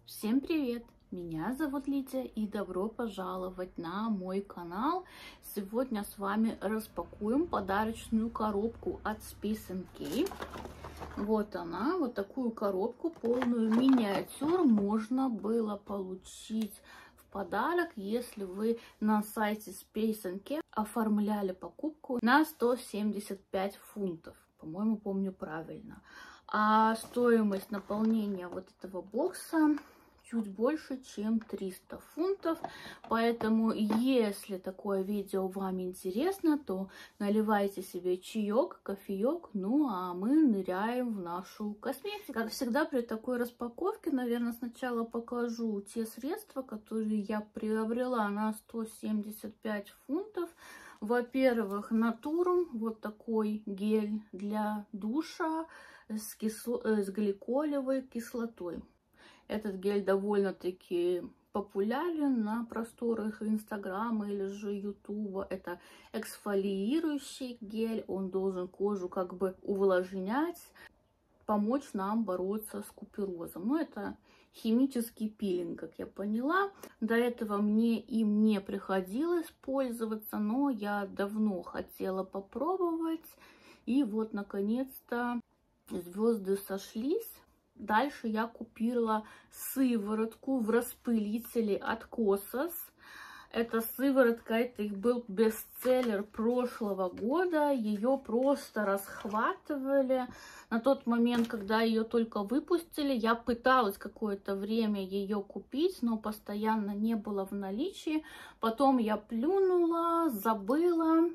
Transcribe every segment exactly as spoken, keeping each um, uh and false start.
Всем привет! Меня зовут Лидия и добро пожаловать на мой канал. Сегодня с вами распакуем подарочную коробку от Space энд Key. Вот она, вот такую коробку, полную миниатюр можно было получить в подарок, если вы на сайте Space энд Key оформляли покупку на сто семьдесят пять фунтов. По-моему, помню правильно. А стоимость наполнения вот этого бокса чуть больше, чем триста фунтов. Поэтому, если такое видео вам интересно, то наливайте себе чаек, кофеек, ну а мы ныряем в нашу косметику. Как всегда, при такой распаковке, наверное, сначала покажу те средства, которые я приобрела на сто семьдесят пять фунтов. Во-первых, Натурум, вот такой гель для душа с, кисло... с гликолевой кислотой. Этот гель довольно-таки популярен на просторах Инстаграма или же Ютуба. Это эксфолиирующий гель, он должен кожу как бы увлажнять, помочь нам бороться с куперозом. Но это химический пилинг, как я поняла. До этого мне им не приходилось пользоваться, но я давно хотела попробовать. И вот, наконец-то, звезды сошлись. Дальше я купила сыворотку в распылителе от Косас. Эта сыворотка, это их был бестселлер прошлого года. Ее просто расхватывали. На тот момент, когда ее только выпустили, я пыталась какое-то время ее купить, но постоянно не было в наличии. Потом я плюнула, забыла.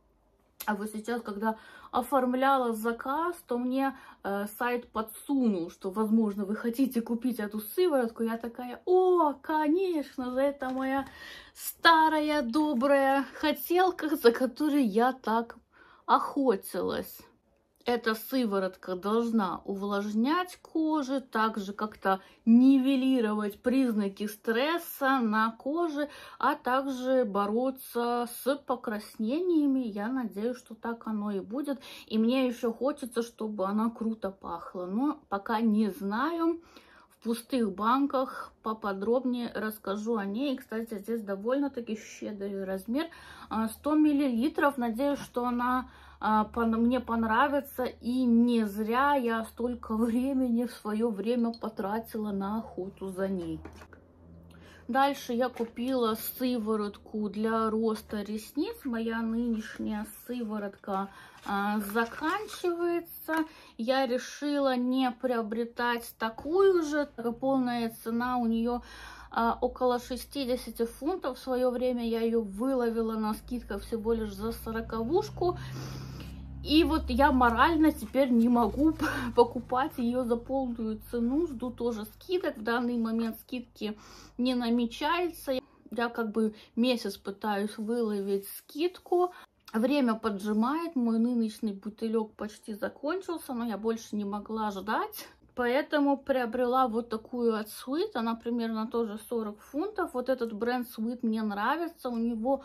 А вот сейчас, когда оформляла заказ, то мне э, сайт подсунул, что, возможно, вы хотите купить эту сыворотку. Я такая: о, конечно же, это моя старая добрая хотелка, за которой я так охотилась. Эта сыворотка должна увлажнять кожу, также как-то нивелировать признаки стресса на коже, а также бороться с покраснениями. Я надеюсь, что так оно и будет. И мне еще хочется, чтобы она круто пахла, но пока не знаю. В пустых банках поподробнее расскажу о ней. И, кстати, здесь довольно-таки щедрый размер, сто миллилитров. Надеюсь, что она мне понравится, и не зря я столько времени в свое время потратила на охоту за ней. Дальше я купила сыворотку для роста ресниц. Моя нынешняя сыворотка а, заканчивается. Я решила не приобретать такую же. Полная цена у нее а, около шестидесяти фунтов. В свое время я ее выловила на скидках всего лишь за сороковушку. И вот я морально теперь не могу покупать ее за полную цену. Жду тоже скидок. В данный момент скидки не намечается. Я как бы месяц пытаюсь выловить скидку. Время поджимает. Мой нынешний бутылек почти закончился, но я больше не могла ждать. Поэтому приобрела вот такую от Sweet. Она примерно тоже сорок фунтов. Вот этот бренд Sweet мне нравится. У него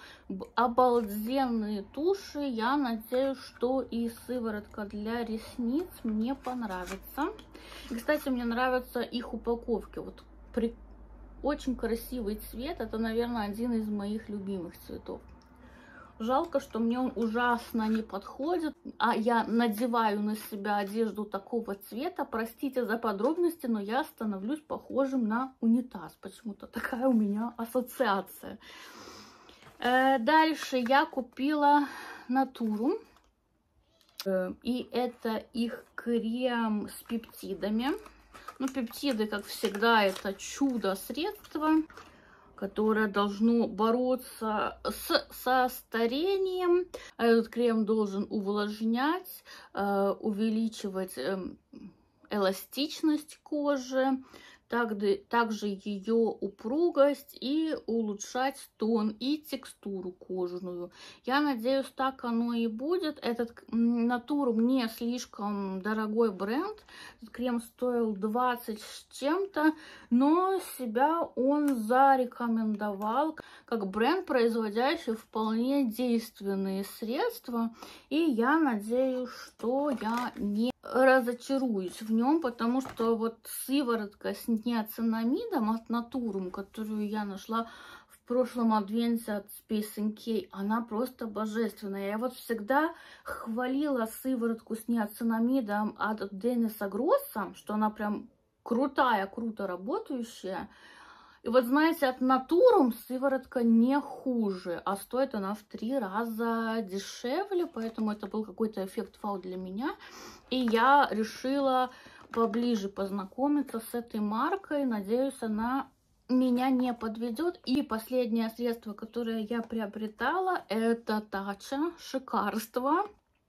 обалденные туши. Я надеюсь, что и сыворотка для ресниц мне понравится. И, кстати, мне нравятся их упаковки. Вот при... очень красивый цвет. Это, наверное, один из моих любимых цветов. Жалко, что мне он ужасно не подходит, а я надеваю на себя одежду такого цвета. Простите за подробности, но я становлюсь похожим на унитаз. Почему-то такая у меня ассоциация. Э, дальше я купила Натурум. Э, и это их крем с пептидами. Ну, пептиды, как всегда, это чудо-средство, которое должно бороться с, со старением. Этот крем должен увлажнять, э, увеличивать э, эластичность кожи, также, также ее упругость и улучшать тон и текстуру кожную. Я надеюсь, так оно и будет. Этот Натурум не слишком дорогой бренд. Этот крем стоил двадцать с чем-то, но себя он зарекомендовал. как бренд, производящий вполне действенные средства. И я надеюсь, что я не разочаруюсь в нем, потому что вот сыворотка с неоцинамидом от Натурум, которую я нашла в прошлом адвенте от Space эн кей, она просто божественная. Я вот всегда хвалила сыворотку с неоцинамидом от Денниса Гросса, что она прям крутая, круто работающая. И вот знаете, от Натурум сыворотка не хуже, а стоит она в три раза дешевле, поэтому это был какой-то эффект вау для меня. И я решила поближе познакомиться с этой маркой. Надеюсь, она меня не подведет. И последнее средство, которое я приобретала, это Татча, шикарство.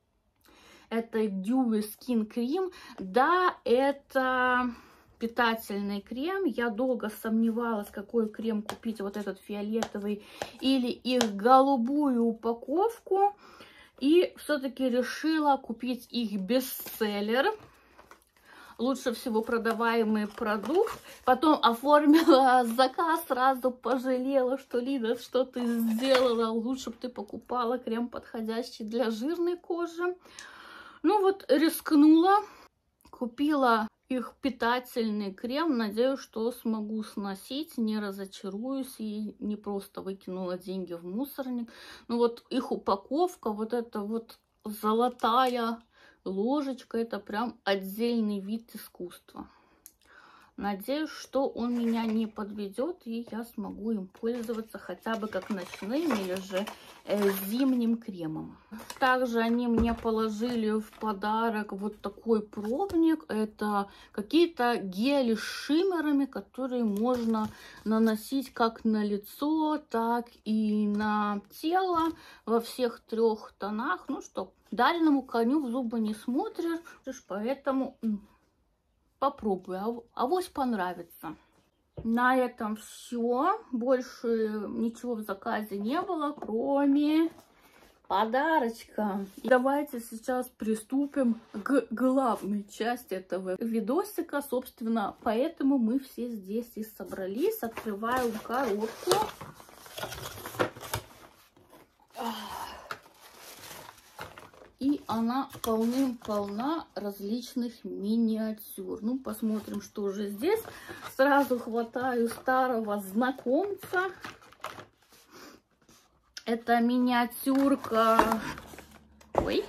Это Dewy Skin Cream. Да, это питательный крем. Я долго сомневалась, какой крем купить, вот этот фиолетовый или их голубую упаковку. И все-таки решила купить их бестселлер. Лучше всего продаваемый продукт. Потом оформила заказ, сразу пожалела, что Лида, что ты сделала. Лучше бы ты покупала крем, подходящий для жирной кожи. Ну вот, рискнула. Купила их питательный крем. Надеюсь, что смогу сносить, не разочаруюсь и не просто выкинула деньги в мусорник. Ну вот их упаковка, вот эта вот золотая ложечка, это прям отдельный вид искусства. Надеюсь, что он меня не подведет, и я смогу им пользоваться хотя бы как ночным или же э, зимним кремом. Также они мне положили в подарок вот такой пробник. Это какие-то гели с шиммерами, которые можно наносить как на лицо, так и на тело во всех трех тонах. Ну что, дальному коню в зубы не смотришь, поэтому попробую, авось понравится. На этом все. Больше ничего в заказе не было, кроме подарочка. И давайте сейчас приступим к главной части этого видосика. Собственно, поэтому мы все здесь и собрались. Открываем коробку. И она полным-полна различных миниатюр. Ну, посмотрим, что же здесь. Сразу хватаю старого знакомца. Это миниатюрка... Ой.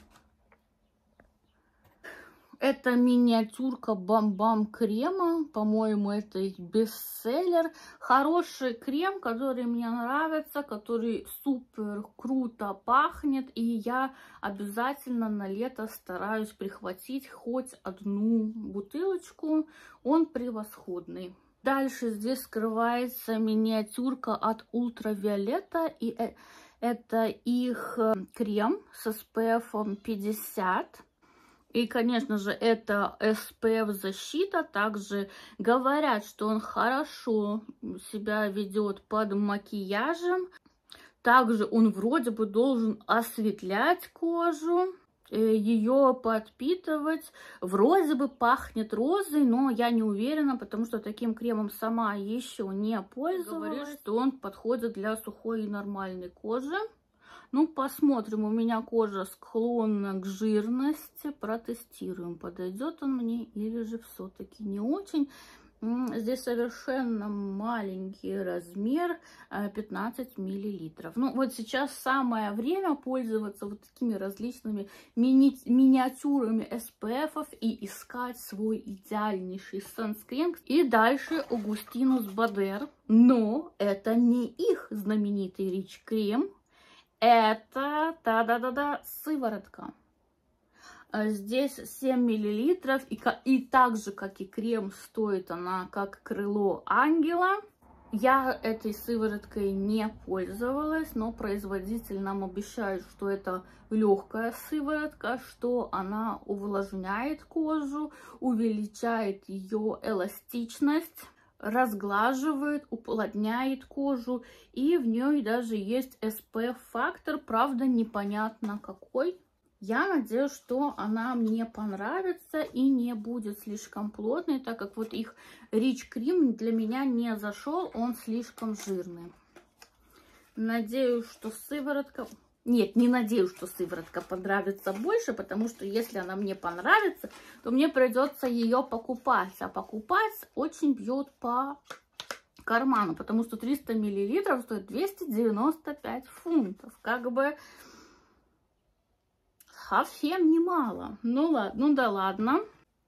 Это миниатюрка Бам-Бам крема. По-моему, это их бестселлер. Хороший крем, который мне нравится, который супер круто пахнет. И я обязательно на лето стараюсь прихватить хоть одну бутылочку. Он превосходный. Дальше здесь скрывается миниатюрка от Ультравиолетта. И это их крем с эс пэ эф пятьдесят. И, конечно же, это эс пэ эф защита. Также говорят, что он хорошо себя ведет под макияжем. Также он вроде бы должен осветлять кожу, ее подпитывать. Вроде бы пахнет розой, но я не уверена, потому что таким кремом сама еще не пользовалась. Говорит, что он подходит для сухой и нормальной кожи. Ну, посмотрим. У меня кожа склонна к жирности. Протестируем, подойдет он мне или же все-таки не очень. Здесь совершенно маленький размер, пятнадцать миллилитров. Ну, вот сейчас самое время пользоваться вот такими различными мини миниатюрами эс пэ эф и искать свой идеальнейший санскрин. И дальше Augustinus Bader. Но это не их знаменитый Rich крем. Это, да-да-да-да, сыворотка. Здесь семь миллилитров. И, и так же, как и крем, стоит она как крыло ангела. Я этой сывороткой не пользовалась, но производитель нам обещает, что это легкая сыворотка, что она увлажняет кожу, увеличает ее эластичность, разглаживает, уплотняет кожу, и в ней даже есть эс пэ эф-фактор, правда непонятно какой. Я надеюсь, что она мне понравится и не будет слишком плотной, так как вот их Rich Cream для меня не зашел, он слишком жирный. Надеюсь, что сыворотка... Нет, не надеюсь, что сыворотка понравится больше, потому что если она мне понравится, то мне придется ее покупать. А покупать очень бьет по карману, потому что триста миллилитров стоит двести девяносто пять фунтов. Как бы совсем немало. Ну ладно, ну да ладно.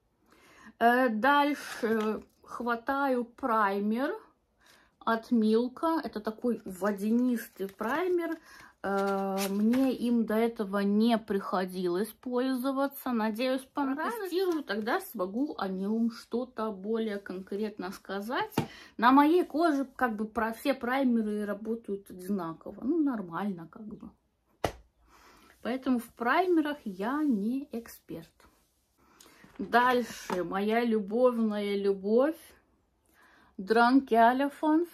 Э, дальше хватаю праймер от Милка. Это такой водянистый праймер. Мне им до этого не приходилось пользоваться. Надеюсь, понравится. Тогда смогу о нем что-то более конкретно сказать. На моей коже как бы про все праймеры работают одинаково. Ну, нормально как бы. Поэтому в праймерах я не эксперт. Дальше моя любовная любовь. Drunk Elephants.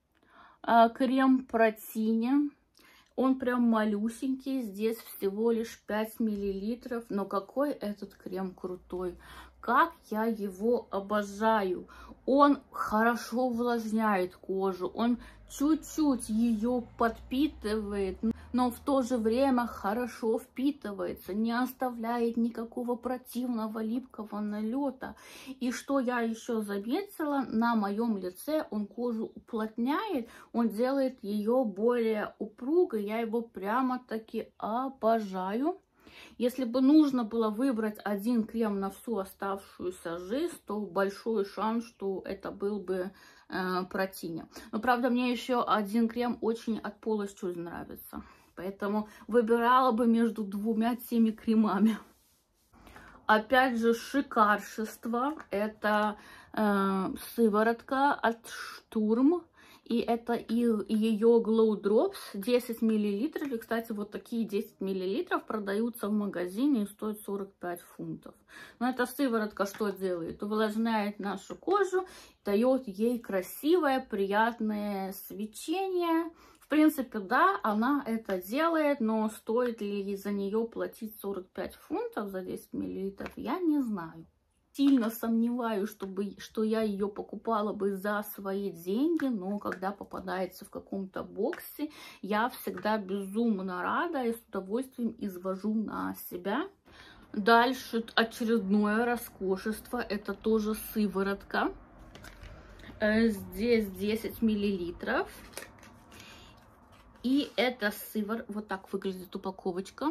Крем протини. Он прям малюсенький, здесь всего лишь пять миллилитров, но какой этот крем крутой. Как я его обожаю. Он хорошо увлажняет кожу, он чуть-чуть ее подпитывает, но в то же время хорошо впитывается, не оставляет никакого противного липкого налета. И что я еще заметила, на моем лице он кожу уплотняет, он делает ее более упругой. Я его прямо-таки обожаю. Если бы нужно было выбрать один крем на всю оставшуюся жизнь, то большой шанс, что это был бы э, протини. Но правда, мне еще один крем очень от Paula's Choice нравится. Поэтому выбирала бы между двумя теми кремами. Опять же, шикаршество. Это э, сыворотка от Штурм. И это ее Glow Drops десять миллилитров. И, кстати, вот такие десять миллилитров продаются в магазине и стоят сорок пять фунтов. Но эта сыворотка что делает? Увлажняет нашу кожу, дает ей красивое, приятное свечение. В принципе, да, она это делает, но стоит ли за нее платить сорок пять фунтов за десять миллилитров, я не знаю. Сильно сомневаюсь, чтобы, что я ее покупала бы за свои деньги, но когда попадается в каком-то боксе, я всегда безумно рада и с удовольствием извожу на себя. Дальше очередное роскошество, это тоже сыворотка. Здесь десять миллилитров. И это сыворотка, вот так выглядит упаковочка.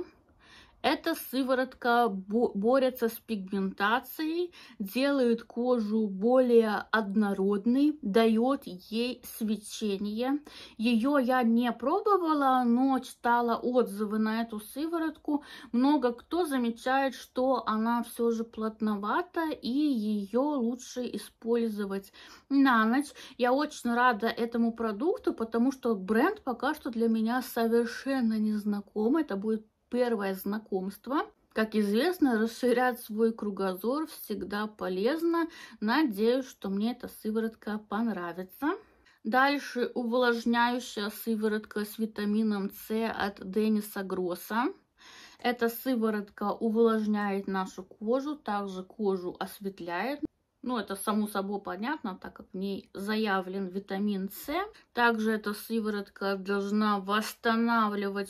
Эта сыворотка борется с пигментацией, делает кожу более однородной, дает ей свечение. Ее я не пробовала, но читала отзывы на эту сыворотку. Много кто замечает, что она все же плотновата, и ее лучше использовать на ночь. Я очень рада этому продукту, потому что бренд пока что для меня совершенно не знаком. Это будет первое знакомство. Как известно, расширять свой кругозор всегда полезно. Надеюсь, что мне эта сыворотка понравится. Дальше увлажняющая сыворотка с витамином С от Денниса Гросса. Эта сыворотка увлажняет нашу кожу, также кожу осветляет. Ну, это само собой понятно, так как в ней заявлен витамин С. Также эта сыворотка должна восстанавливать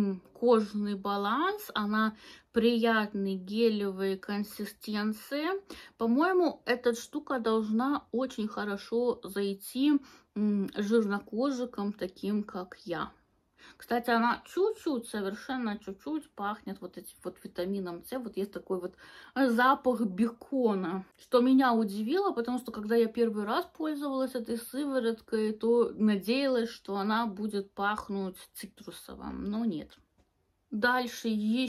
кожный баланс. Она приятной гелевой консистенции. По-моему, эта штука должна очень хорошо зайти жирнокожикам, таким как я. Кстати, она чуть-чуть, совершенно чуть-чуть пахнет вот этим вот витамином С. Вот есть такой вот запах бекона, что меня удивило, потому что когда я первый раз пользовалась этой сывороткой, то надеялась, что она будет пахнуть цитрусовым, но нет. Дальше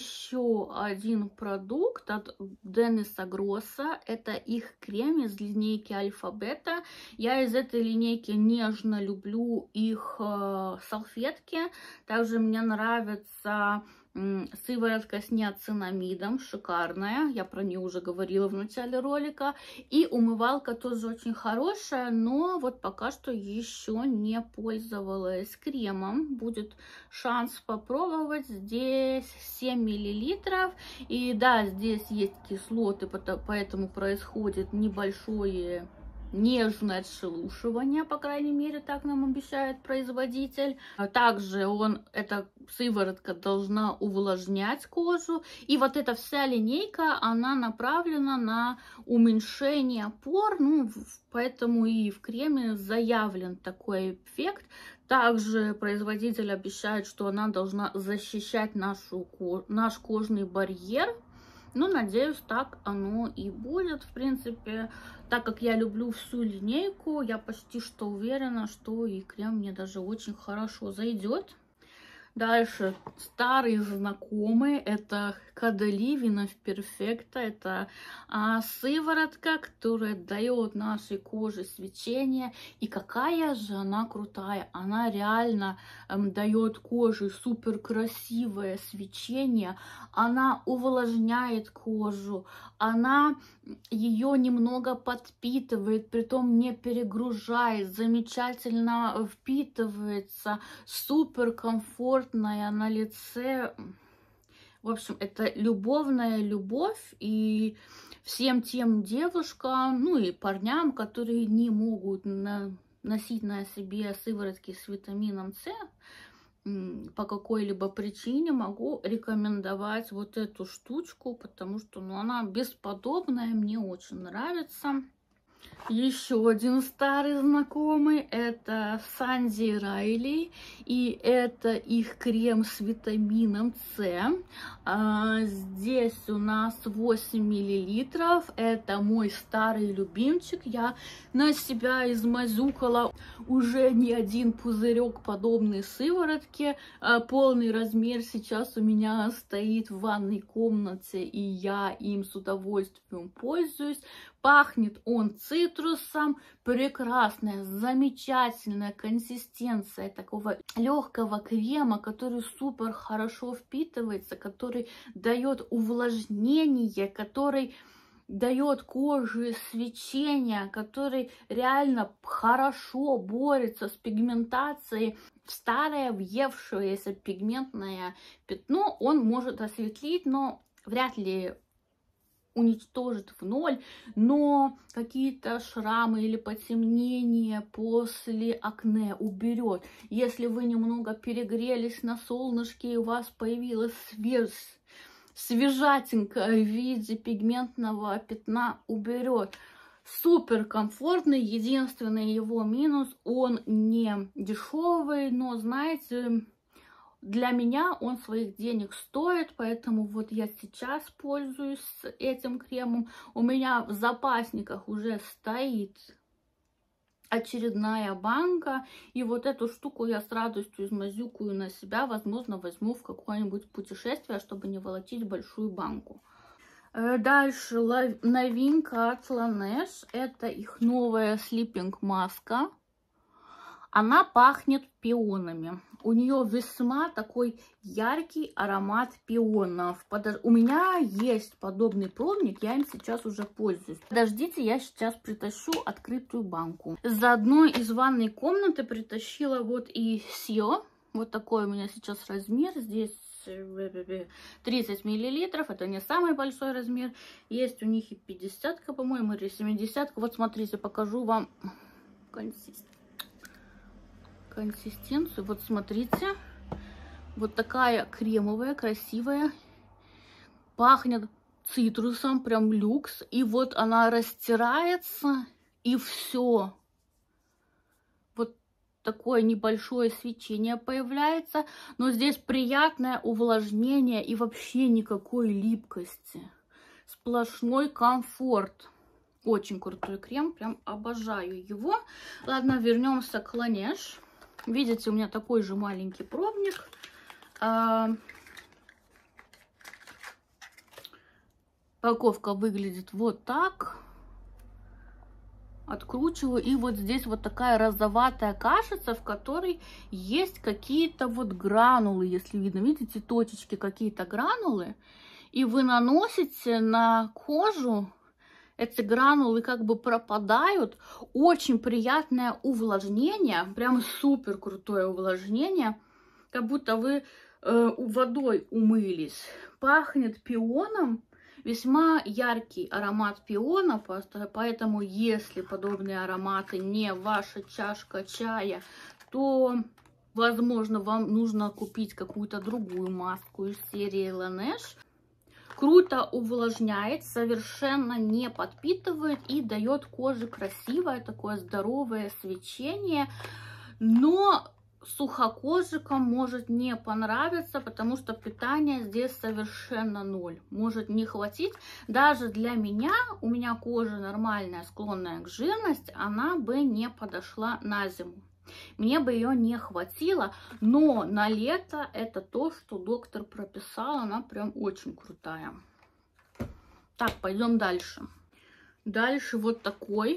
еще один продукт от Денниса Гросса. Это их крем из линейки Альфа-Бета. Я из этой линейки нежно люблю их э, салфетки. Также мне нравится э, сыворотка с неоцинамидом. Шикарная. Я про нее уже говорила в начале ролика. И умывалка тоже очень хорошая, но вот пока что еще не пользовалась кремом. Будет шанс попробовать. Здесь семь миллилитров. И да, здесь есть кислоты, поэтому происходит небольшое нежное отшелушивание, по крайней мере, так нам обещает производитель. Также он, эта сыворотка должна увлажнять кожу. И вот эта вся линейка, она направлена на уменьшение пор, ну, поэтому и в креме заявлен такой эффект. Также производитель обещает, что она должна защищать нашу, наш кожный барьер. Ну, надеюсь, так оно и будет. В принципе, так как я люблю всю линейку, я почти что уверена, что и крем мне даже очень хорошо зайдет. Дальше старый знакомый, это Caudalie Vino Perfecto. Это а, сыворотка, которая дает нашей коже свечение. И какая же она крутая! Она реально эм, дает коже супер красивое свечение. Она увлажняет кожу, она ее немного подпитывает, притом не перегружает, замечательно впитывается, супер комфортная на лице. В общем, это любовная любовь, и всем тем девушкам, ну и парням, которые не могут на, носить на себе сыворотки с витамином С, по какой-либо причине могу рекомендовать вот эту штучку, потому что ну, она бесподобная, мне очень нравится. Еще один старый знакомый, это Sunday Riley, и это их крем с витамином С. А, здесь у нас восемь миллилитров, это мой старый любимчик, я на себя измазюкала уже не один пузырек подобной сыворотки. А, полный размер сейчас у меня стоит в ванной комнате, и я им с удовольствием пользуюсь. Пахнет он цитрусом, прекрасная, замечательная консистенция такого легкого крема, который супер хорошо впитывается, который дает увлажнение, который дает коже свечение, который реально хорошо борется с пигментацией. Старое въевшееся пигментное пятно он может осветлить, но вряд ли уничтожит в ноль, но какие-то шрамы или потемнения после акне уберет. Если вы немного перегрелись на солнышке и у вас появилась свеж... свежатинка в виде пигментного пятна, уберет. Супер комфортный. Единственный его минус, он не дешевый, но знаете, для меня он своих денег стоит, поэтому вот я сейчас пользуюсь этим кремом. У меня в запасниках уже стоит очередная банка, и вот эту штуку я с радостью измазюкаю на себя. Возможно, возьму в какое-нибудь путешествие, чтобы не волочить большую банку. Дальше новинка от Laneige. Это их новая Sleeping маска. Она пахнет пионами. У нее весьма такой яркий аромат пионов. Подож... У меня есть подобный пробник, я им сейчас уже пользуюсь. Подождите, я сейчас притащу открытую банку. Заодно из ванной комнаты притащила вот и Сио. Вот такой у меня сейчас размер. Здесь тридцать миллилитров. Это не самый большой размер. Есть у них и пятидесятка, по-моему, или семидесятка. Вот смотрите, покажу вам консистенцию. консистенцию. Вот смотрите, вот такая кремовая, красивая, пахнет цитрусом, прям люкс. И вот она растирается, и все. Вот такое небольшое свечение появляется, но здесь приятное увлажнение и вообще никакой липкости. Сплошной комфорт. Очень крутой крем, прям обожаю его. Ладно, вернемся к Laneige. Видите, у меня такой же маленький пробник. Упаковка выглядит вот так. Откручиваю, и вот здесь вот такая розоватая кашица, в которой есть какие-то вот гранулы, если видно. Видите, точечки, какие-то гранулы. И вы наносите на кожу. Эти гранулы как бы пропадают. Очень приятное увлажнение. Прям супер крутое увлажнение. Как будто вы э, водой умылись. Пахнет пионом. Весьма яркий аромат пиона, поэтому если подобные ароматы не ваша чашка чая, то, возможно, вам нужно купить какую-то другую маску из серии Laneige. Круто увлажняет, совершенно не подпитывает и дает коже красивое, такое здоровое свечение. Но сухокожикам может не понравиться, потому что питание здесь совершенно ноль. Может не хватить. Даже для меня, у меня кожа нормальная, склонная к жирности, она бы не подошла на зиму. Мне бы ее не хватило, но на лето это то, что доктор прописал, она прям очень крутая. Так, пойдем дальше. Дальше вот такой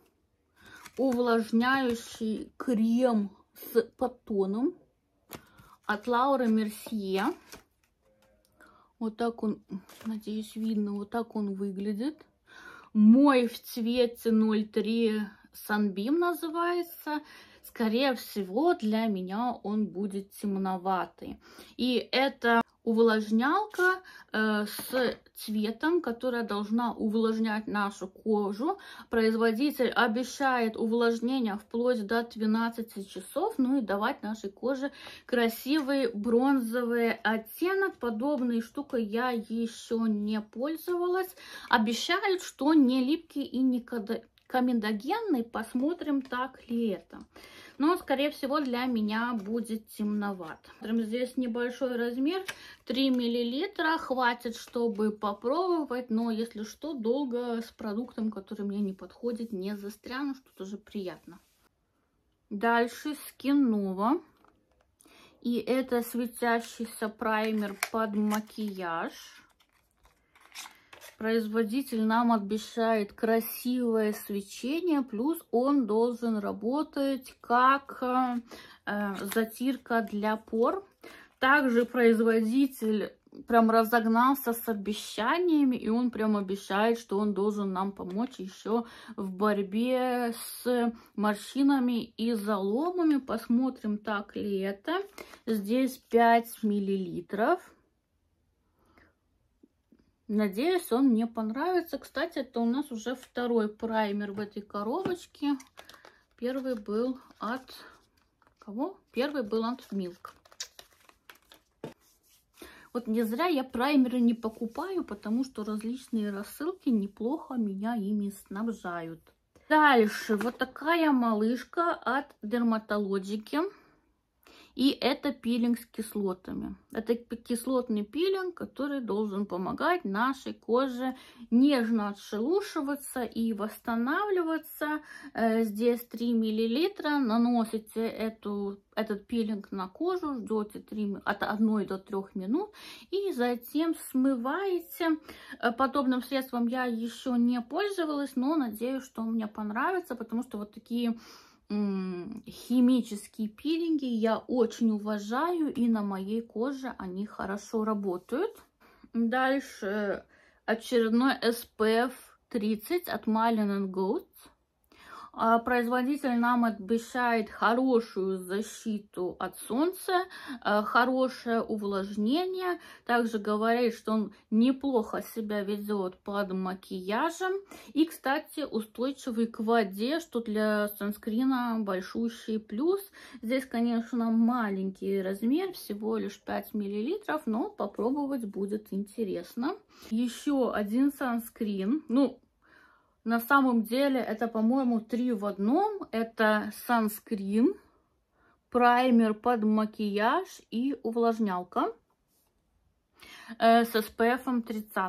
увлажняющий крем с подтоном от Laura Mercier. Вот так он, надеюсь, видно, вот так он выглядит. Мой в цвете ноль три Sunbeam называется. Скорее всего, для меня он будет темноватый. И это увлажнялка э, с цветом, которая должна увлажнять нашу кожу. Производитель обещает увлажнение вплоть до двенадцати часов, ну и давать нашей коже красивый бронзовый оттенок. Подобной штукой я еще не пользовалась. Обещают, что не липкий и не комедогенный. Посмотрим, так ли это. Но, скорее всего, для меня будет темновато. Здесь небольшой размер, три миллилитра. Хватит, чтобы попробовать. Но, если что, долго с продуктом, который мне не подходит, не застряну, что тоже приятно. Дальше Skin Nova. И это светящийся праймер под макияж. Производитель нам обещает красивое свечение, плюс он должен работать как э, затирка для пор. Также производитель прям разогнался с обещаниями, и он прям обещает, что он должен нам помочь еще в борьбе с морщинами и заломами. Посмотрим, так ли это. Здесь пять миллилитров. Надеюсь, он мне понравится. Кстати, это у нас уже второй праймер в этой коробочке. Первый был от... Кого? Первый был от Milk. Вот не зря я праймеры не покупаю, потому что различные рассылки неплохо меня ими снабжают. Дальше вот такая малышка от Dermatologic. И это пилинг с кислотами. Это кислотный пилинг, который должен помогать нашей коже нежно отшелушиваться и восстанавливаться. Здесь три миллилитра. Наносите эту, этот пилинг на кожу, ждете три, от одной до трёх минут и затем смываете. Подобным средством я еще не пользовалась, но надеюсь, что мне понравится, потому что вот такие химические пилинги я очень уважаю, и на моей коже они хорошо работают. Дальше очередной эс пэ эф тридцать от Malin энд Goetz. Производитель нам обещает хорошую защиту от солнца, хорошее увлажнение. Также говорит, что он неплохо себя ведет под макияжем. И, кстати, устойчивый к воде, что для санскрина большущий плюс. Здесь, конечно, маленький размер, всего лишь пять миллилитров, но попробовать будет интересно. Еще один санскрин. Ну, на самом деле это, по-моему, три в одном. Это санскрин, праймер под макияж и увлажнялка э, с эс пэ эф тридцать.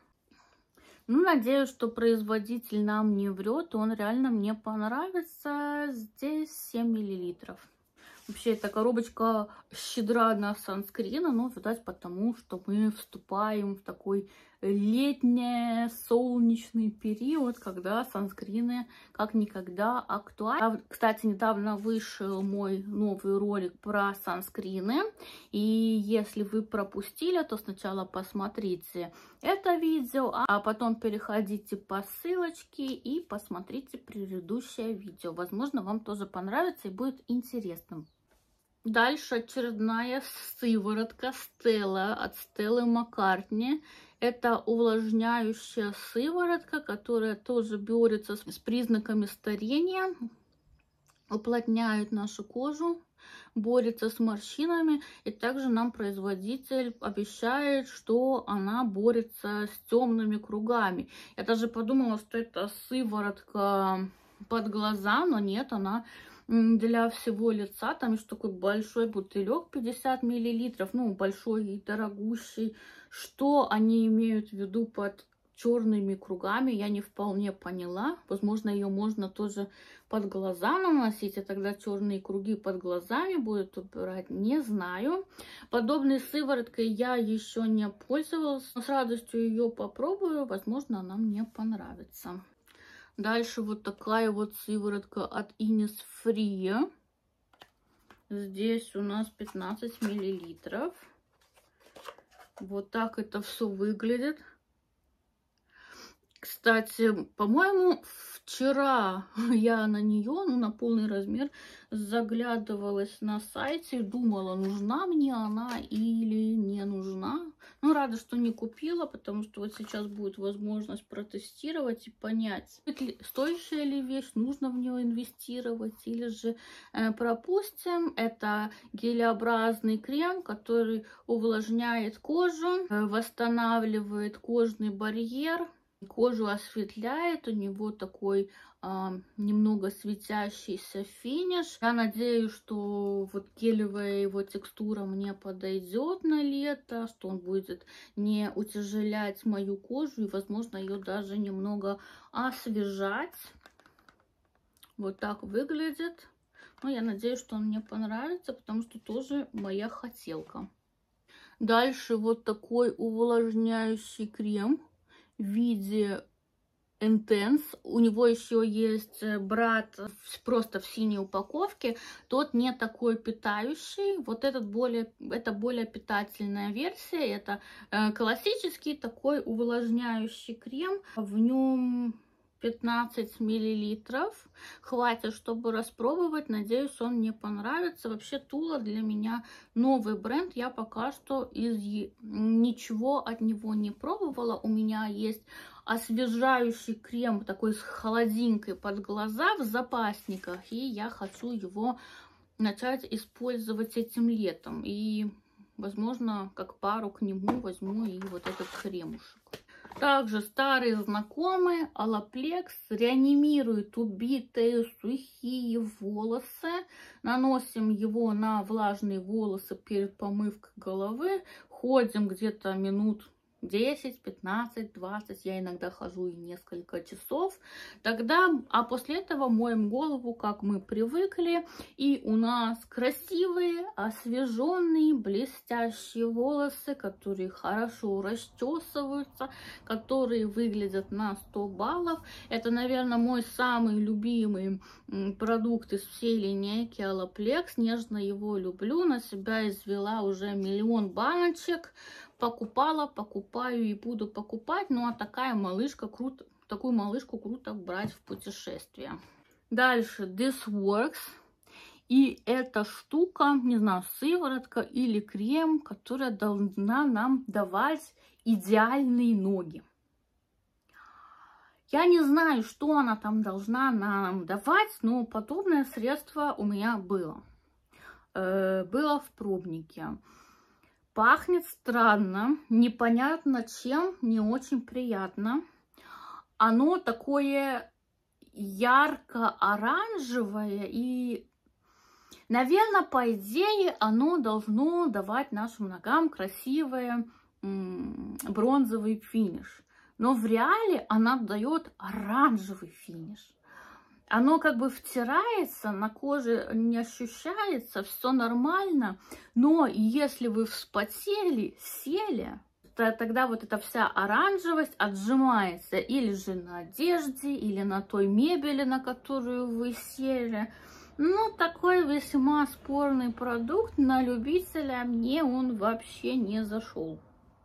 Ну, надеюсь, что производитель нам не врет, он реально мне понравится. Здесь семь миллилитров. Вообще, эта коробочка щедра на санскрины, но, видать, потому что мы вступаем в такой летний солнечный период, когда санскрины как никогда актуальны. Кстати, недавно вышел мой новый ролик про санскрины, и если вы пропустили, то сначала посмотрите это видео, а потом переходите по ссылочке и посмотрите предыдущее видео. Возможно, вам тоже понравится и будет интересным. Дальше очередная сыворотка Стелла от Стеллы Маккартни. Это увлажняющая сыворотка, которая тоже борется с признаками старения, уплотняет нашу кожу, борется с морщинами. И также нам производитель обещает, что она борется с темными кругами. Я даже подумала, что это сыворотка под глаза, но нет, она для всего лица. Там есть такой большой бутылек, пятьдесят миллилитров, ну, большой и дорогущий. Что они имеют в виду под черными кругами, я не вполне поняла. Возможно, ее можно тоже под глаза наносить, и тогда черные круги под глазами будут убирать, не знаю. Подобной сывороткой я еще не пользовалась, но с радостью ее попробую, возможно, она мне понравится. Дальше вот такая вот сыворотка от Innisfree. Здесь у нас пятнадцать миллилитров. Вот так это все выглядит. Кстати, по-моему, вчера я на нее, ну, на полный размер, заглядывалась на сайте и думала, нужна мне она или не нужна. Ну, рада, что не купила, потому что вот сейчас будет возможность протестировать и понять, стоящая ли вещь, нужно в нее инвестировать или же э, пропустим. Это гелеобразный крем, который увлажняет кожу, э, восстанавливает кожный барьер, кожу осветляет, у него такой а, немного светящийся финиш. Я надеюсь, что вот гелевая его текстура мне подойдет на лето, что он будет не утяжелять мою кожу и, возможно, ее даже немного освежать. Вот так выглядит. Но я надеюсь, что он мне понравится, потому что тоже моя хотелка. Дальше вот такой увлажняющий крем в виде Intense. У него еще есть брат просто в синей упаковке. Тот не такой питающий. Вот этот более, это более питательная версия. Это э, классический такой увлажняющий крем. В нем пятнадцать миллилитров. Хватит, чтобы распробовать. Надеюсь, он мне понравится. Вообще, Тула для меня новый бренд. Я пока что из ничего от него не пробовала. У меня есть освежающий крем такой с холодинкой под глаза в запасниках. И я хочу его начать использовать этим летом. И, возможно, как пару к нему возьму и вот этот кремушек. Также старые знакомые Olaplex реанимирует убитые сухие волосы. Наносим его на влажные волосы перед помывкой головы. Ходим где-то минут десять, пятнадцать, двадцать. Я иногда хожу и несколько часов. Тогда, а после этого моем голову, как мы привыкли. И у нас красивые, освеженные, блестящие волосы, которые хорошо расчесываются, которые выглядят на сто баллов. Это, наверное, мой самый любимый продукт из всей линейки Olaplex. Нежно его люблю. На себя извела уже миллион баночек. Покупала, покупаю и буду покупать. Ну, а такая малышка круто, такую малышку круто брать в путешествие. Дальше This Works. И эта штука, не знаю, сыворотка или крем, которая должна нам давать идеальные ноги. Я не знаю, что она там должна нам давать, но подобное средство у меня было. Э, было в пробнике. Пахнет странно, непонятно чем, не очень приятно. Оно такое ярко-оранжевое и, наверное, по идее, оно должно давать нашим ногам красивый бронзовый финиш. Но в реале она дает оранжевый финиш. Оно как бы втирается, на коже не ощущается, все нормально. Но если вы вспотели, сели, то тогда вот эта вся оранжевость отжимается или же на одежде, или на той мебели, на которую вы сели. Ну, такой весьма спорный продукт. На любителя мне он вообще не зашел.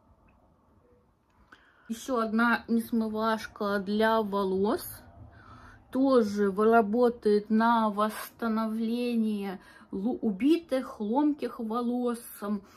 Еще одна несмывашка для волос. Тоже работает на восстановление убитых, ломких волос.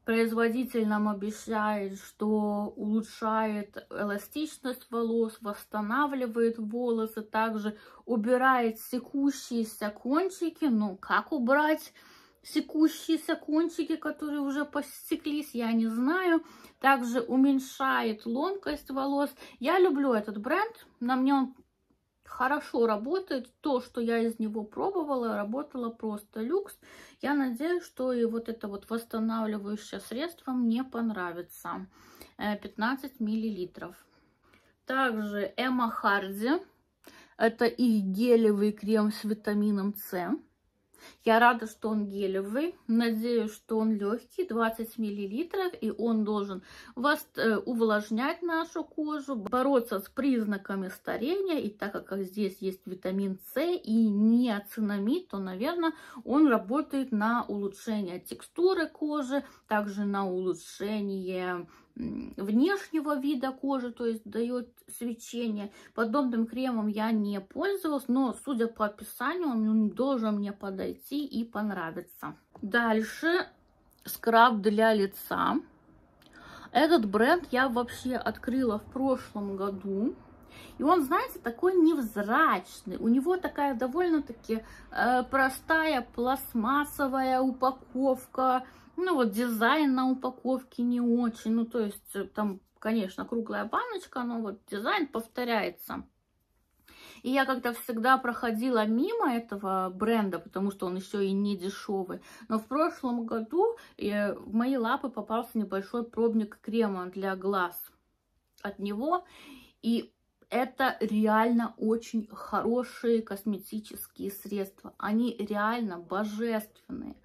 Производитель нам обещает, что улучшает эластичность волос, восстанавливает волосы, также убирает секущиеся кончики. Ну, как убрать секущиеся кончики, которые уже посеклись, я не знаю. Также уменьшает ломкость волос. Я люблю этот бренд, на мне он хорошо работает. То, что я из него пробовала, работало просто люкс. Я надеюсь, что и вот это вот восстанавливающее средство мне понравится. пятнадцать миллилитров. Также Эмма Харди. Это их гелевый крем с витамином С. Я рада, что он гелевый. Надеюсь, что он легкий, двадцать миллилитров, и он должен увлажнять нашу кожу, бороться с признаками старения. И так как здесь есть витамин С и неоцинамид, то, наверное, он работает на улучшение текстуры кожи, также на улучшение внешнего вида кожи, то есть дает свечение. Подобным кремом я не пользовалась, но судя по описанию, он должен мне подойти и понравиться. Дальше скраб для лица. Этот бренд я вообще открыла в прошлом году. И он, знаете, такой невзрачный. У него такая довольно-таки э, простая пластмассовая упаковка. Ну вот дизайн на упаковке не очень. Ну то есть там, конечно, круглая баночка, но вот дизайн повторяется. И я как-то всегда проходила мимо этого бренда, потому что он еще и не дешевый. Но в прошлом году в мои лапы попался небольшой пробник крема для глаз от него. И это реально очень хорошие косметические средства. Они реально божественные.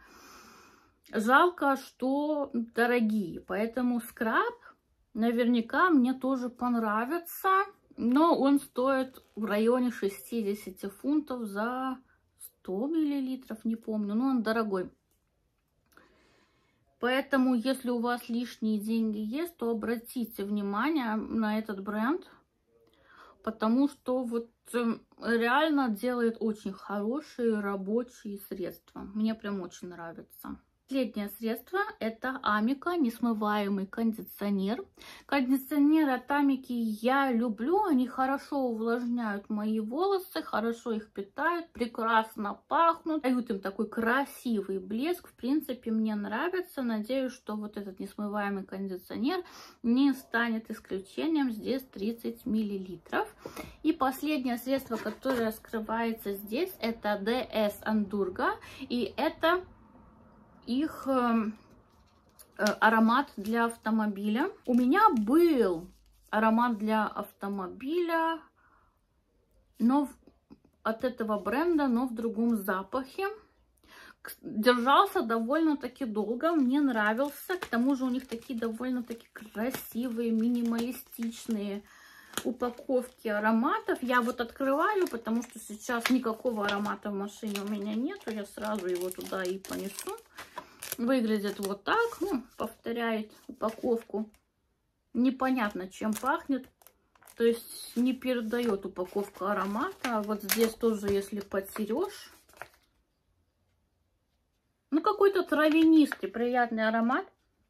Жалко, что дорогие. Поэтому скраб наверняка мне тоже понравится. Но он стоит в районе шестидесяти фунтов за сто миллилитров, не помню. Но он дорогой. Поэтому, если у вас лишние деньги есть, то обратите внимание на этот бренд. Потому что вот реально делает очень хорошие рабочие средства. Мне прям очень нравится. Последнее средство это Амика несмываемый кондиционер. Кондиционеры от Амики я люблю, они хорошо увлажняют мои волосы, хорошо их питают, прекрасно пахнут, дают им такой красивый блеск. В принципе, мне нравится. Надеюсь, что вот этот несмываемый кондиционер не станет исключением. Здесь тридцать миллилитров. И последнее средство, которое скрывается здесь, это ди эс Андурга, и это их э, аромат для автомобиля. У меня был аромат для автомобиля, но в, от этого бренда, но в другом запахе. Держался довольно-таки долго, мне нравился. К тому же у них такие довольно-таки красивые, минималистичные упаковки ароматов. Я вот открываю, потому что сейчас никакого аромата в машине у меня нету. Я сразу его туда и понесу. Выглядит вот так, ну, повторяет упаковку. Непонятно, чем пахнет. То есть не передает упаковку аромата. А вот здесь тоже, если потерешь. Ну, какой-то травянистый, приятный аромат.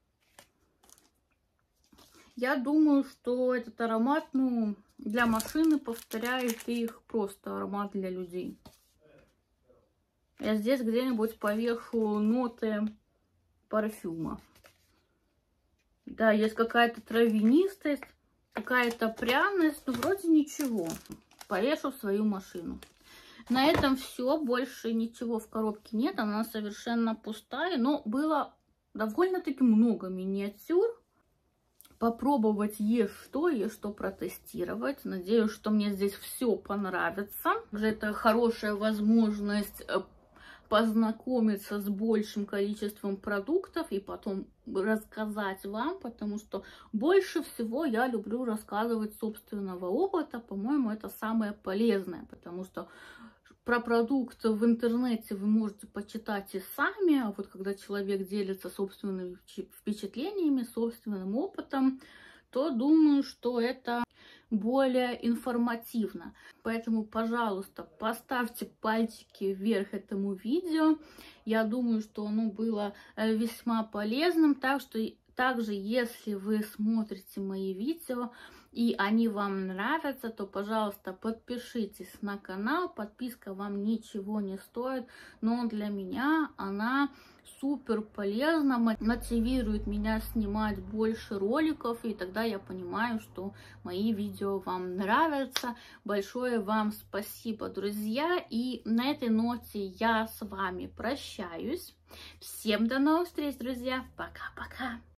Я думаю, что этот аромат, ну, для машины повторяет их просто аромат для людей. Я здесь где-нибудь повешу ноты парфюма. Да, есть какая-то травянистость, какая-то пряность, ну, вроде ничего. Повешу в свою машину. На этом все, больше ничего в коробке нет, она совершенно пустая, но было довольно-таки много миниатюр. Попробовать есть что, есть что протестировать. Надеюсь, что мне здесь все понравится. Это хорошая возможность познакомиться с большим количеством продуктов и потом рассказать вам, потому что больше всего я люблю рассказывать собственного опыта. По-моему, это самое полезное, потому что про продукты в интернете вы можете почитать и сами, а вот когда человек делится собственными впечатлениями, собственным опытом, то думаю, что это более информативно. Поэтому, пожалуйста, поставьте пальчики вверх этому видео. Я думаю, что оно было весьма полезным. Так что также, если вы смотрите мои видео и они вам нравятся, то, пожалуйста, подпишитесь на канал. Подписка вам ничего не стоит, но для меня она супер полезна, мотивирует меня снимать больше роликов, и тогда я понимаю, что мои видео вам нравятся. Большое вам спасибо, друзья, и на этой ноте я с вами прощаюсь. Всем до новых встреч, друзья, пока-пока!